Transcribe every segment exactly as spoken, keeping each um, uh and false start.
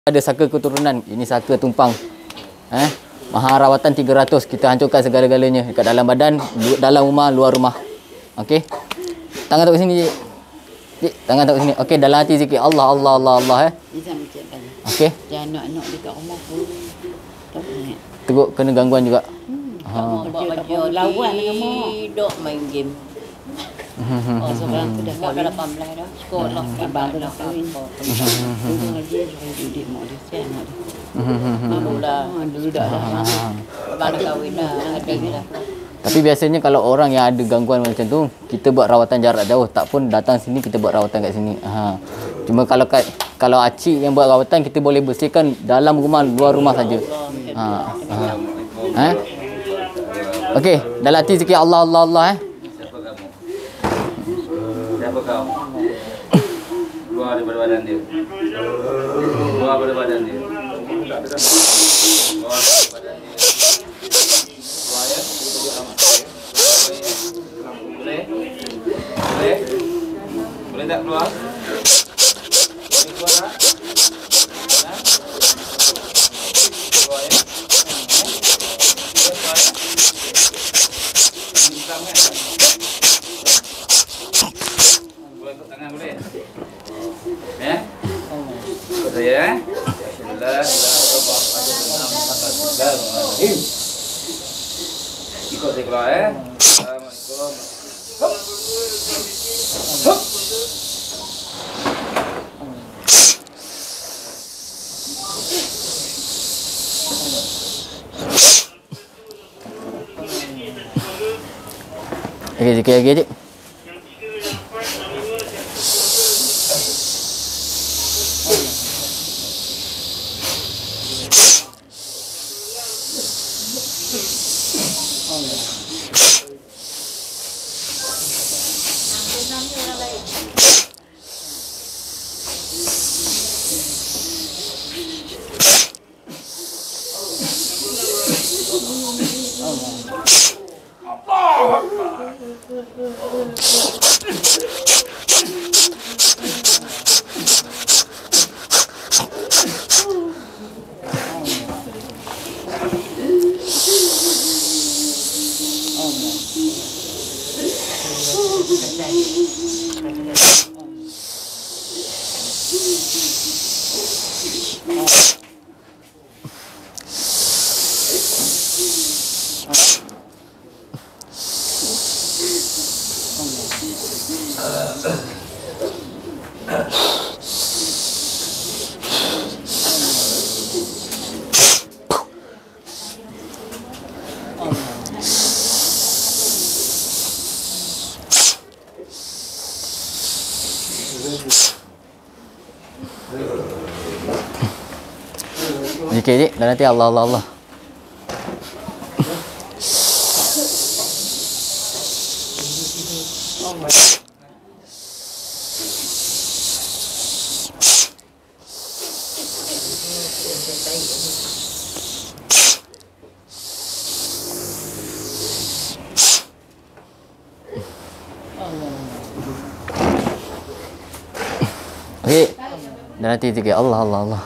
Ada saka keturunan, ini saka tumpang. Eh, mahal rawatan tiga ratus, kita hancurkan segala-galanya dekat dalam badan, dalam rumah, luar rumah. Okey. Tangan tok sini, Cik. Cik, tangan tok sini. Okey, dalam hati zikir Allah Allah Allah Allah eh. Okey. Jangan anak-anak dekat rumah pun. Tak boleh. Teruk kena gangguan juga. Hmm, Ha. buat kerja lawan dengan mak. Dok main game. Oh, sekarang tu dah kat lapan belas dah. Sekolah abang tu dah kahwin. Dulu ngaji suruh didik mak dia, sian mak dia. Dulu dah, dulu dah dah. Abang dah kahwin dah, ada dah. Tapi biasanya kalau orang yang ada gangguan macam tu, kita buat rawatan jarak jauh, tak pun datang sini kita buat rawatan kat sini. Ha. Cuma kalau kat, kalau acik yang buat rawatan, kita boleh bersihkan dalam rumah, luar rumah saja. Ha. Ha. Ha? Okey, dalam hati zikir Allah Allah Allah eh. Siapa kau? Keluar daripada badan dia. Keluar daripada badan dia. Keluar daripada badan dia. Keluar ya. Boleh? Boleh? Boleh tak keluar? Boleh keluar tak? Ha? Keluar ya. Boleh keluar ya. Ini Islam kan? Boleh ikut tangan boleh? Ya? Ikut saya eh? Bismillahirrahmanirrahim. Ikut saya keluar eh? Assalamualaikum. Hop. Hop. Okey, zikir lagi, Cik. Zikir, Cik. Dan nanti Allah Allah Allah. Okey. Dan nanti zikir Allah Allah Allah.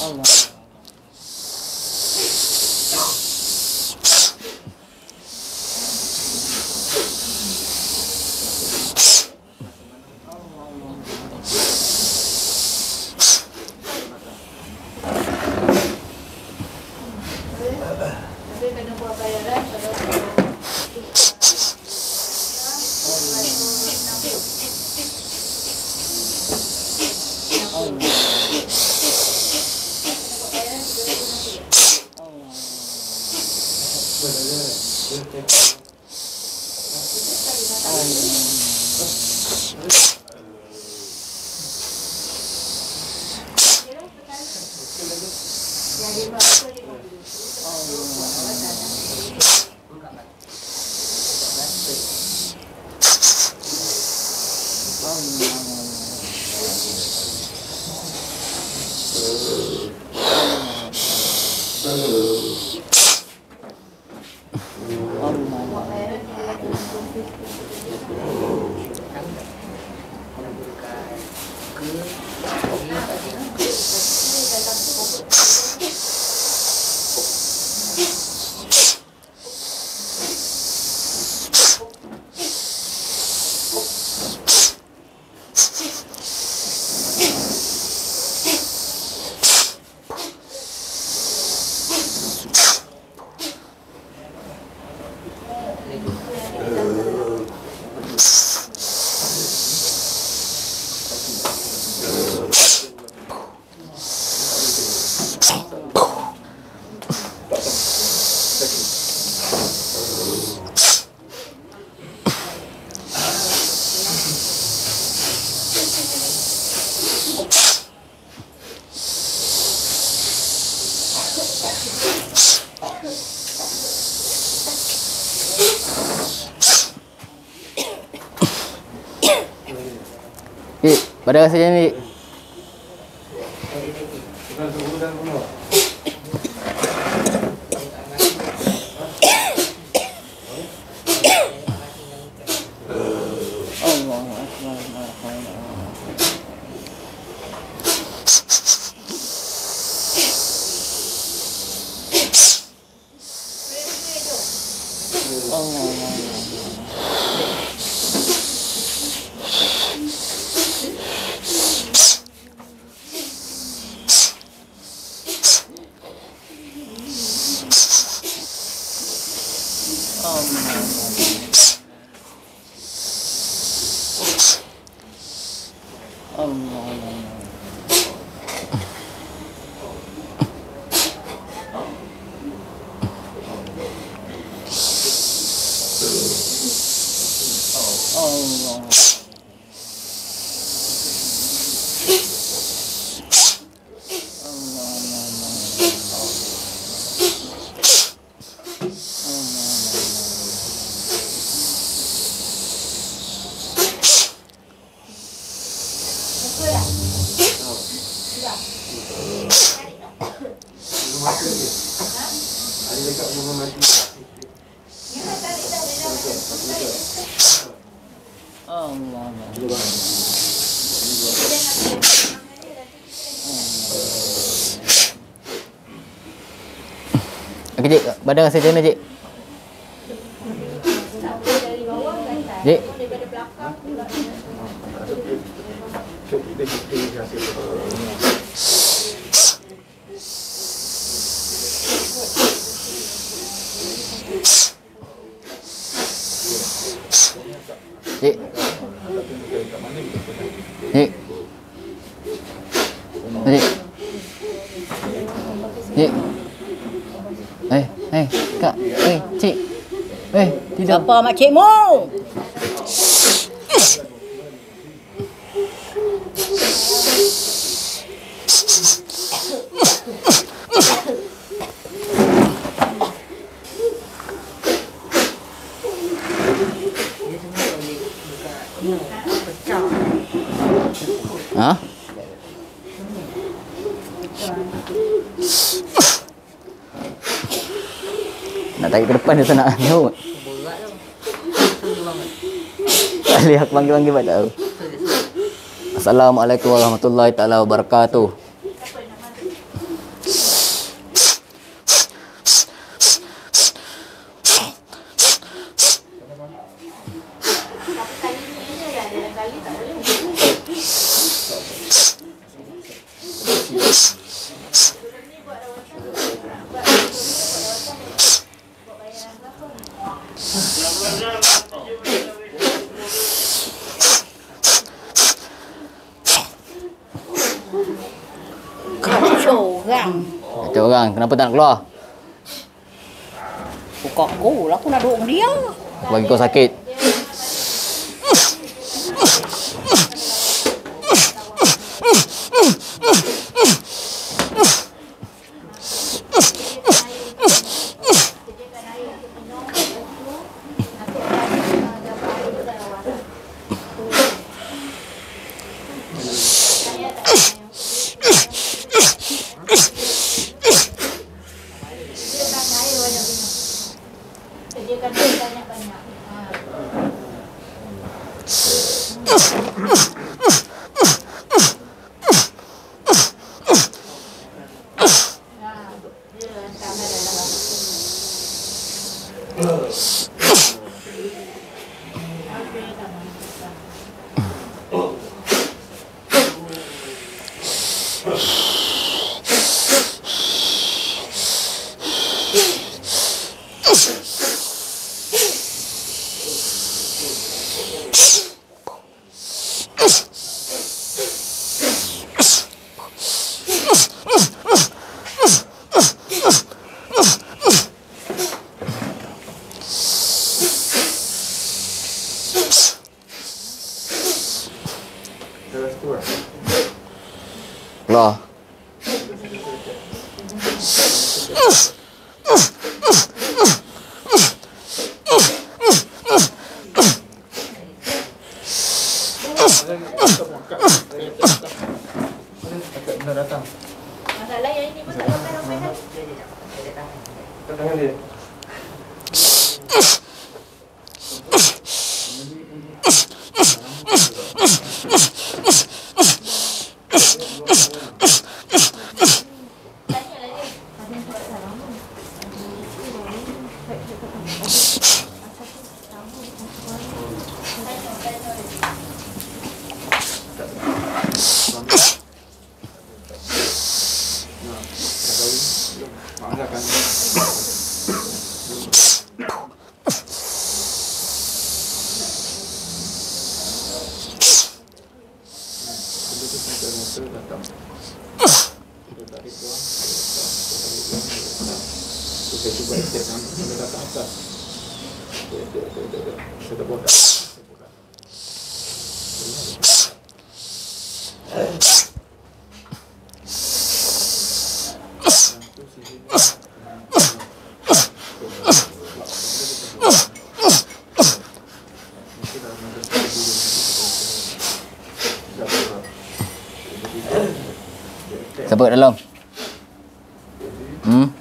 Allah. Dik, pada rasa macam ni, Dik? Okey, Cik. Badan rasa macam mana, Cik? Cik? Cik? Cik? Cik? Cik? Eh, eh, Kak, eh, Cik. Eh, tidak. Siapa makcikmu? Ha? Nak tarik ke depan dia tak nak tengok. Tak boleh aku panggil-panggil tak tahu. Assalamualaikum warahmatullahi taala wabarakatuh. orang. Kata orang, kenapa tak nak keluar? Buka aku lah, aku nak duduk dengan dia. Bagi kau sakit. Keluar. Masalah yang ini pun tak ramai-ramai kan? Tangan dia. Siapa kat dalam? Hmm?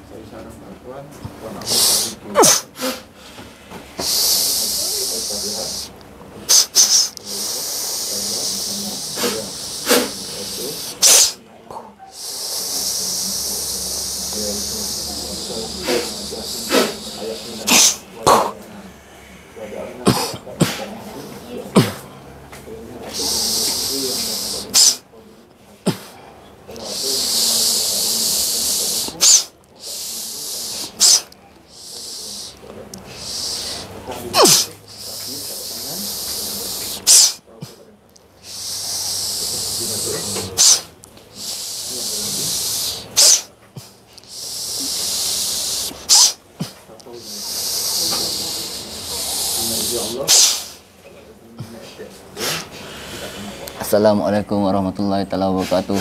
Assalamualaikum warahmatullahi taala wabarakatuh.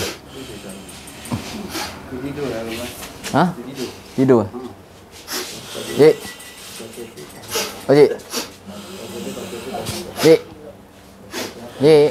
Tidur lah rumah. Ha? Tidur. Cik. Oh, cik. Cik. Cik.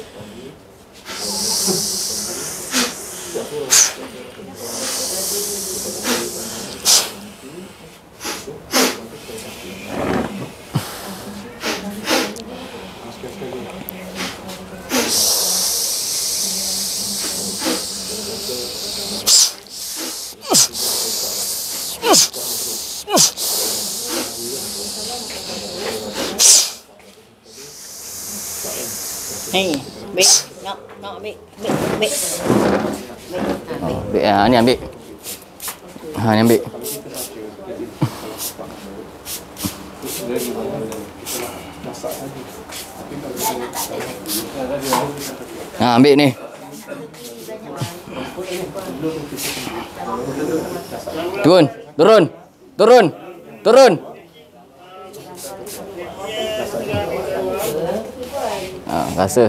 Ni, ambil. Nak, nak ambil. Ambil, ambil. Oh, ambil, ah, ni ambil. Ha, ni ambil. Ha, ambil ni. Turun, turun, turun, turun. Ah, rasa.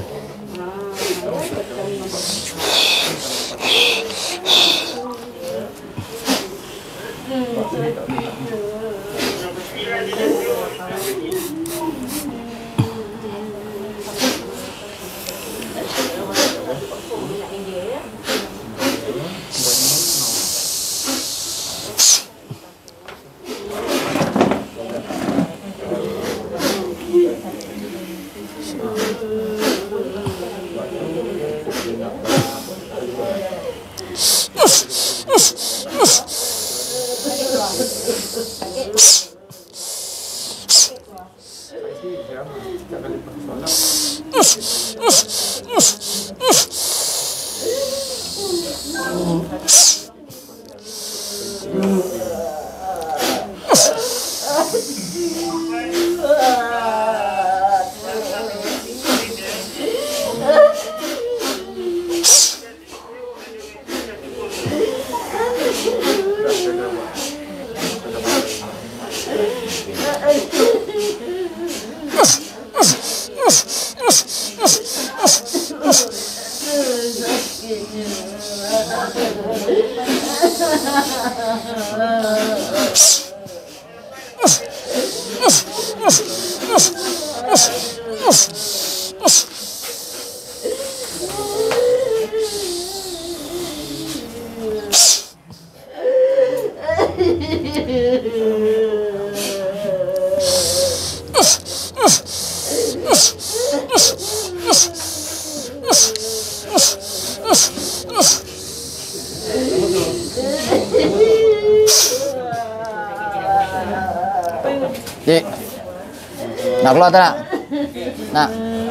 Cik, nak keluar tak nak? Nak?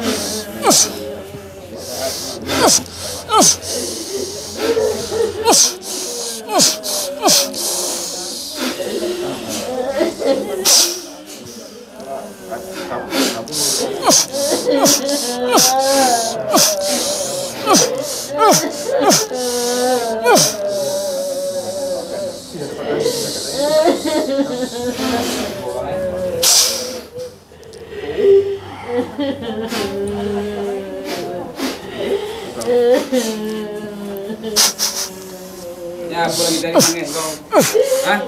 Ya, aku lagi dari nangis kau. Hah?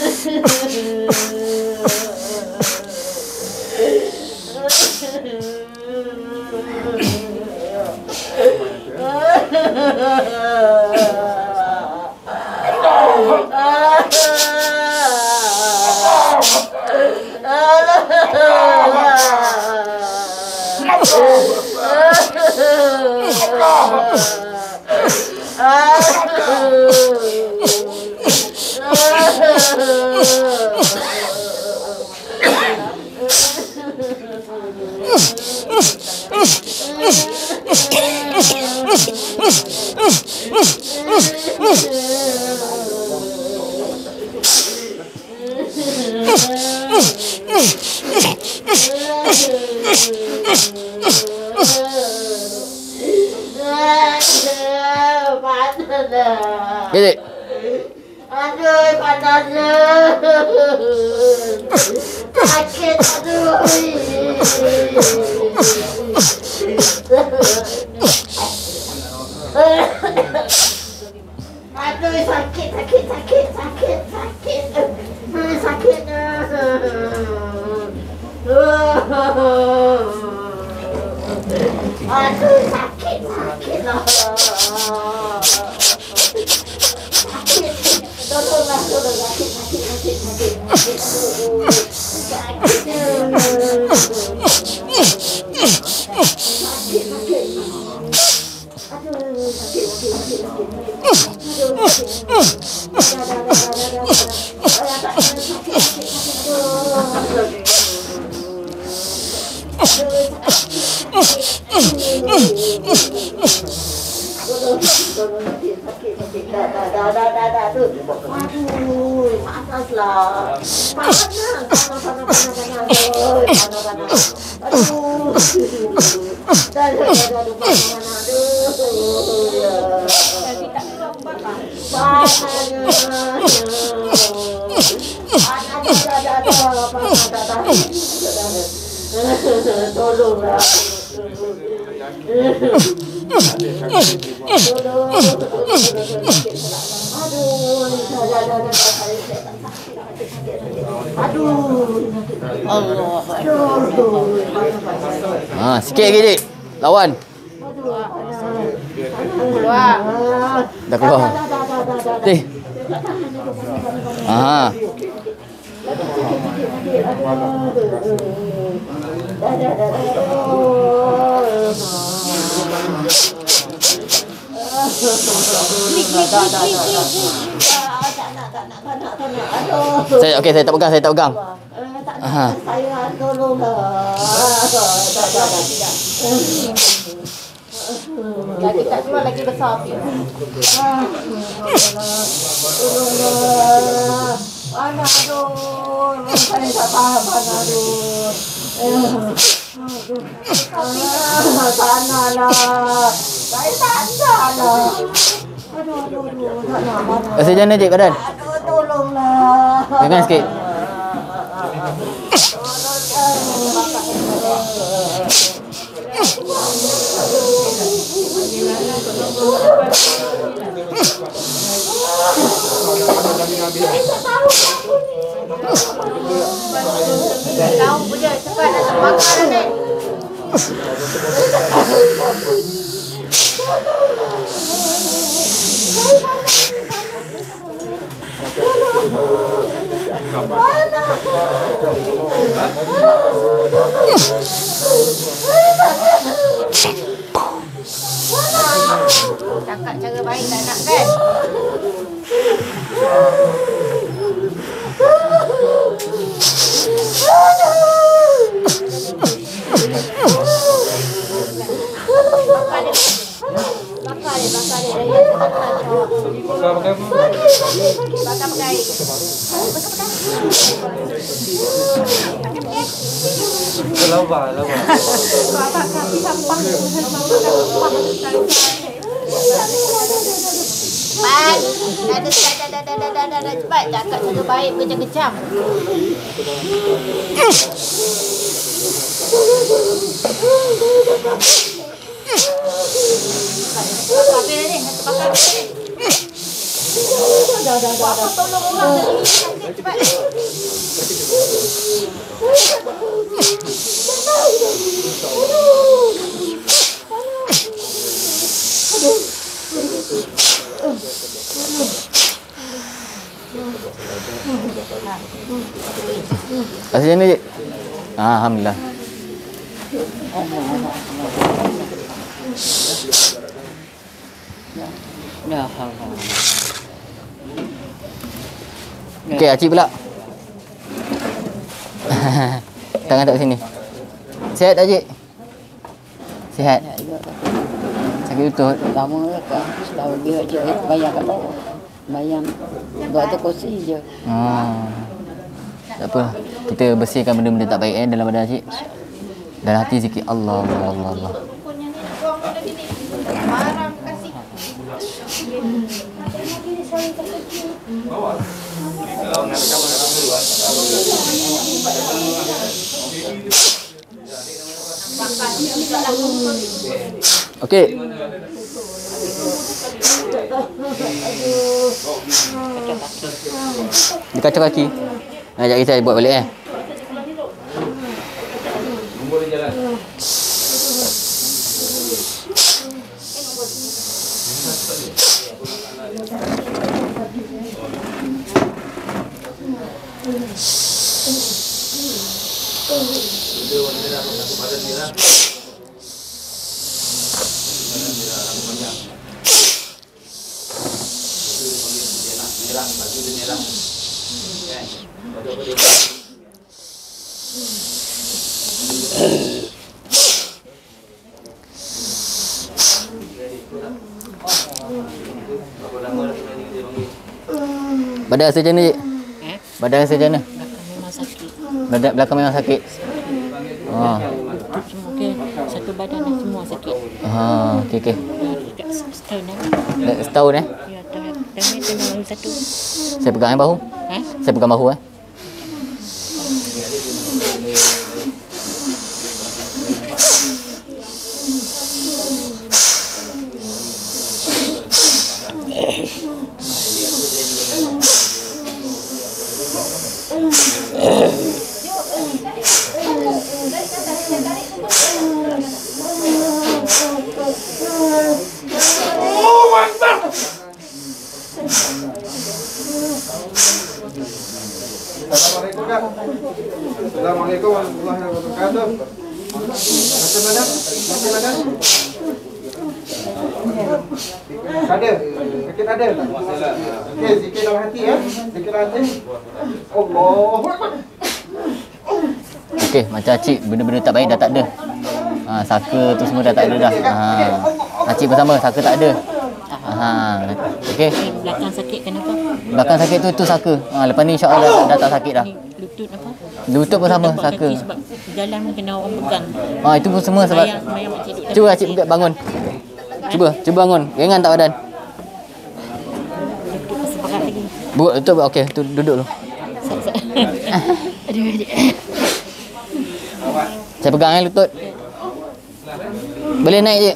Cik. Aduh, panasnya. Sakit, aduh. Aduh, sakit, sakit, sakit, sakit, sakit. Aduh, sakit. Aduh, sakit, sakit lah. Tolonglah, tolong sakit, sakit, sakit, sakit, sakit, dah, dah, dah, dah, dah, dah, tu. Aduh, panaslah. Panas, panas, panas, panas, panas, panas, panas. Aduh, dah, dah, dah, dah, panas, panas, aduh, ya. Tolonglah. Allah. Ha, sikit lagi dik. Lawan. Keluar. Dah keluar. Dik. Ha. Saya okey, saya tak pegang, saya tak pegang. Ha. Saya tolonglah. Lagi tak keluar lagi besar. Tolonglah. Anak aduh, saya tak tahan aduh. Tanahlah. Saya tanahlah. Aduh, aduh, aduh. Tanah. Rasa macam mana dik badan? Aduh, tolonglah. Pegang sikit. Kau punya cepat nak makan ni. Cakap cara baik tak nak kan? Bakar dia, bakar dia. Bakar pakai apa? Bakar pakai. Lava, lava. Bakar kaki sampah. Cepat. Dah, dah, dah, dah, dah, dah, dah, dah, cepat. Cakap cara baik, kejam-kejam. Bakar habis dah ni. Bakar habis ni. Dah, dah, dah, dah. Tolong orang tadi. Cepat. Rasa macam mana dik? Ha, alhamdulillah. Dah. Okey, acik pula. Tangan tak sini. Sihat tak cik? Sihat. Sakit lutut. Lama kan setahun dia je bayar kat bawah. Bayar buat tu kursi je. Hmm. Tak apa. Kita bersihkan benda-benda tak baik eh dalam badan cik. Dan hati sikit. Allah Allah Allah Allah. Marah kasih. Okey. Dia kacau kaki. Nah, sekejap kita buat balik eh. Nombor dia jalan. Badan rasa macam mana cik? Eh? Badan rasa macam mana? Belakang memang sakit. Badan belakang memang sakit. Ha. Semua ke satu badan dah semua sakit. Ha, okey okey. Dah dekat setahun dah. Dah setahun eh? Ya, dah. Kami tengah satu. Saya pegang yang bahu. Ha? Saya pegang bahu eh. Assalamualaikum Kak. Assalamualaikum warahmatullahi wabarakatuh. Macam mana? Macam mana? Ada? Sakit ada? Okey, zikir dalam hati ya. Zikir dalam hati. Allahu Akbar. Okey, macam Acik benda-benda tak baik dah tak ada. Ha, saka tu semua dah tak ada dah. Ha. Acik bersama saka tak ada. Ha. Okey. Belakang sakit kenapa? Belakang sakit tu tu saka. Ha, lepas ni insya-Allah dah, dah tak sakit dah. Ni lutut apa? Lutut pun sama Nampak saka. kaki sebab jalan kena orang pegang. Ha, itu pun semua sebab Mayang, mayang makcik duduk cuba Acik pegang bangun. Cuba, cuba bangun. Ringan tak badan? Lutut sepakat lagi. Buat lutut okey, tu duduk dulu. Aduh, aduh. Saya pegang eh lutut. Boleh naik je.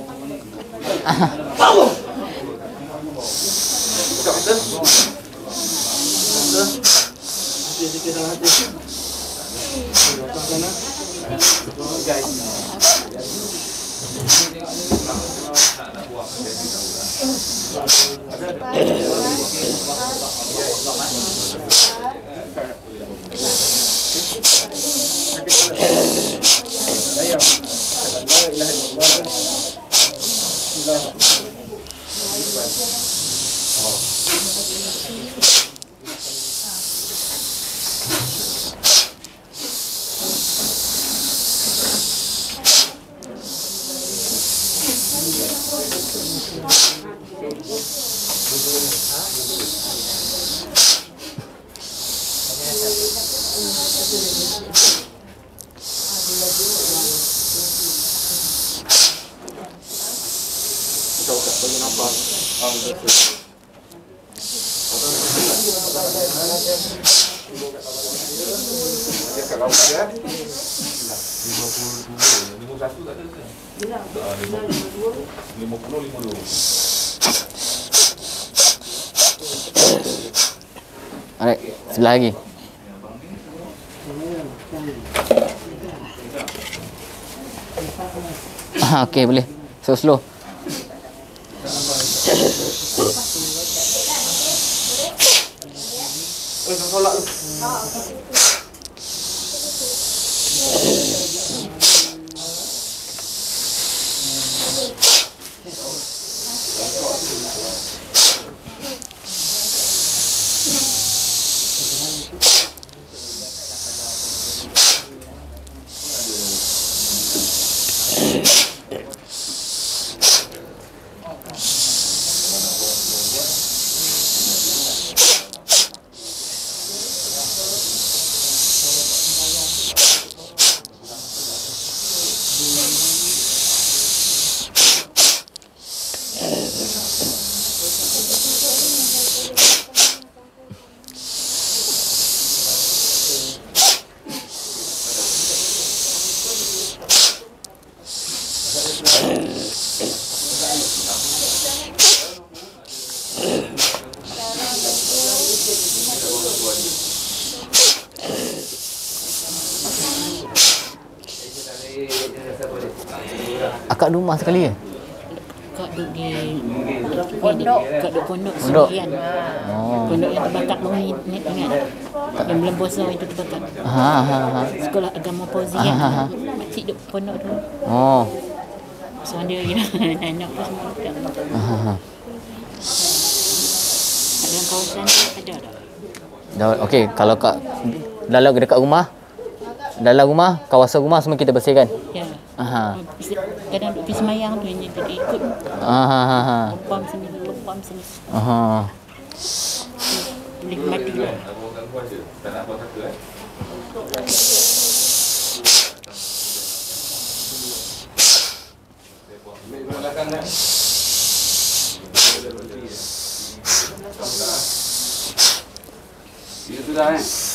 Zikir dalam hati. Alright, sebelah lagi. Ah, okey boleh. So slow. Eh, solat lu. Akak rumah sekali ya? Kak duduk di pondok. Kak duduk pondok Pondok? sendirian. Oh. Pondok yang terbakar bangun ni ingat. Yang belum bosor itu terbakar. Ha ha ha. Sekolah agama Fauzian. Ah, ah, ah. Makcik duduk pondok tu. Oh. So dia anak-anak pun semua dekat. Ha ha ha. Dalam kawasan tu ada tak? Dah okey, kalau kak dalam dekat rumah, dalam rumah, kawasan rumah semua kita bersihkan. Ya. Aha. Kadang duduk pergi semayang tu yang dia ikut. Aha ha ha. Pom sini, pom sini. Aha. Boleh mati lah. Tak nak buat satu eh. Belakang kan. Dah eh.